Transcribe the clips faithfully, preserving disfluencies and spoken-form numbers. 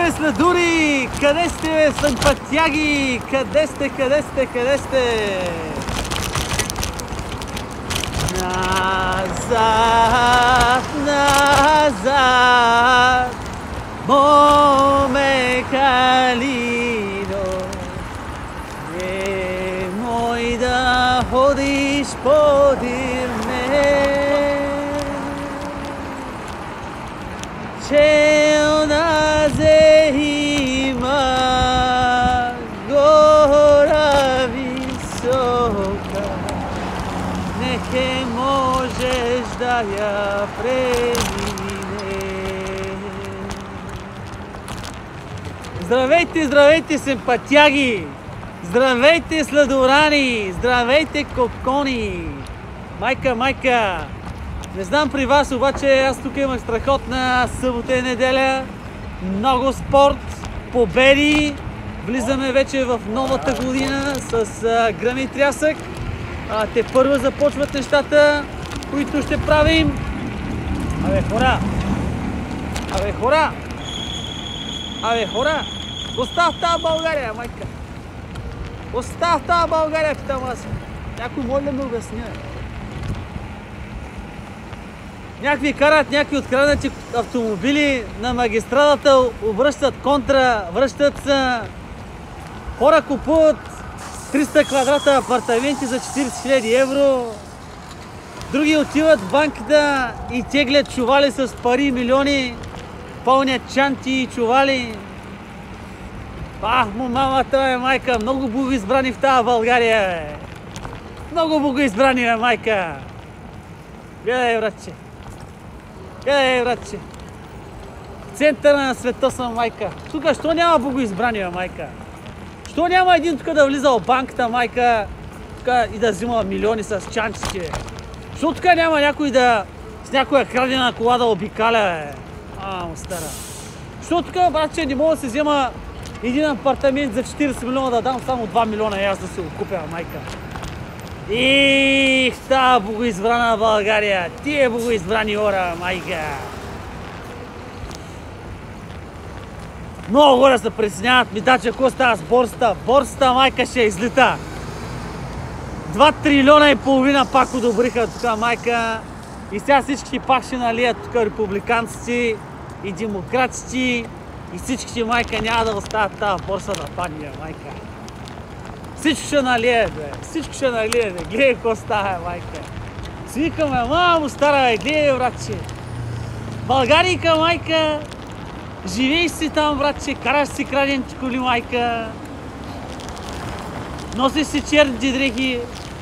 бе, сладури? Къде сте, бе, симпатяги? Къде сте, къде сте, къде сте? Назад, назад, моме калино, немoj да ходиш подир мен, че оназе има гора висока, неке можеш да я преминеш. Здравейте, здравейте, симпатяги! Здравейте, сладорани! Здравейте, кокони! Майка, майка! Не знам при вас, обаче аз тук имах страхотна събота и неделя. Много спорт, победи. Влизаме вече в новата година с а, гръм и трясък. А, те първо започват нещата, които ще правим. Абе, хора! Абе, хора! Абе, хора! Остав тази България, майка! Остав тази България, питам аз. Някой може да ме обясня? Някакви карат някакви откраднати автомобили на магистралата, обръщат контра, връщат се. Хора купуват триста квадрата апартаменти за четирийсет хиляди евро. Други отиват в банката и теглят чували с пари, милиони, пълнят чанти и чували. Ах, му мамата, бе, майка, много богоизбрани в тази България, бе. Много богоизбрани, бе, майка. Гледай, братче. Гледай, братче. В центъра на света съм, майка. Тук, що няма богоизбрани, бе, майка? Що няма един тук да влиза в банката, майка, тук и да взима милиони с чанчички, бе? Що тук няма някой да с някоя крадена кола да обикаля, бе? А, му стара. Що тук, братче, не мога да се взема един апартамент за четирийсет милиона да дам само два милиона и аз да се го купя, майка. Их, та богоизбрана България, тия богоизбрани хора, майка. Много хора се притесняват, ми да, че какво става с борста? Борста, майка, ще излита. Два трилиона и половина пак одобриха тук, майка. И сега всички пак ще налият тук републиканци и демократци. И всички, майка, няма да оставят тази борса да падне, майка. Всичко ще налие, бе. Всичко ще налие, бе. Гледай какво става, майка. Свикаме, мамо, стара, бе. Гледай, братче. Българийка, майка. Живееш си там, братче. Караш си краденчи коли, майка. Носиш си черните дрехи.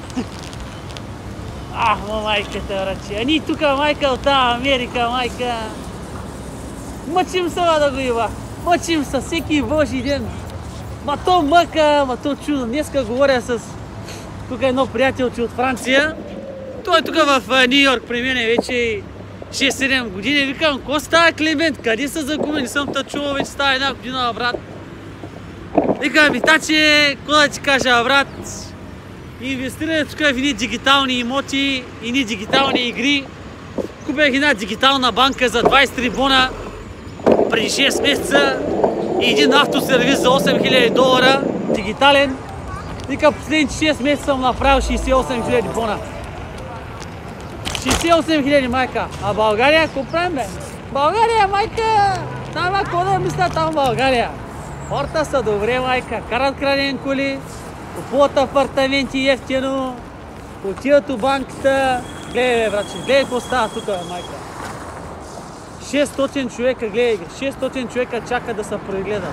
Ах, ма, майката, братче. А ние тук, майка, от тази Америка, майка. Мъчим се, да го има. Мъчим се всеки божи ден. Ма то мъка, ма то чудо. Днеска говоря с тук едно приятелче от Франция. Той е тук в Ню Йорк при мен вече шест-седем години. Викам, какво става, Климент? Къде са загуби? Не съм те чувал, вече става една година, брат. Викам, ми таче, какво да ти кажа, брат? Инвестиране тук в едни дигитални имоти, едни дигитални игри. Купих една дигитална банка за двайсет три бона преди шест месеца и един автосервис за осем хиляди долара, дигитален. Вика, последните шест месеца съм направил шейсет и осем хиляди бона. шейсет и осем хиляди, майка. А България, какво правим, бе? България, майка! Там, какво да мисля там в България? Хората са добре, майка. Карат краден коли, купуват апартаменти ефтино, отиват у банката. Гледай, бе, братче, гледай какво става тук, бе, майка. шестстотин човека, гледай ги, шестстотин човека чакат да се прегледат.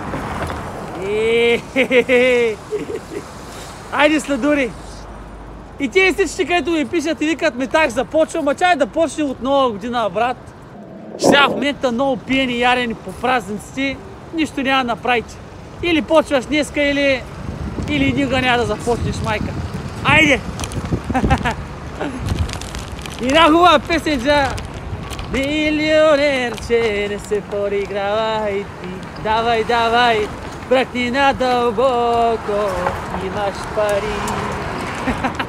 Айде, сладури! И тези всички, където ми пишат и викат, ми так започва, ма чай да почне от нова година, брат. Сега в момента много пиени и ярени по празниците, нищо няма да направите. Или почваш днеска, или, или никога няма да започнеш, майка. Айде! И една хубава песен за милионерче, не се подигравай ти. Давай, давай, бръкни надълбоко, имаш пари.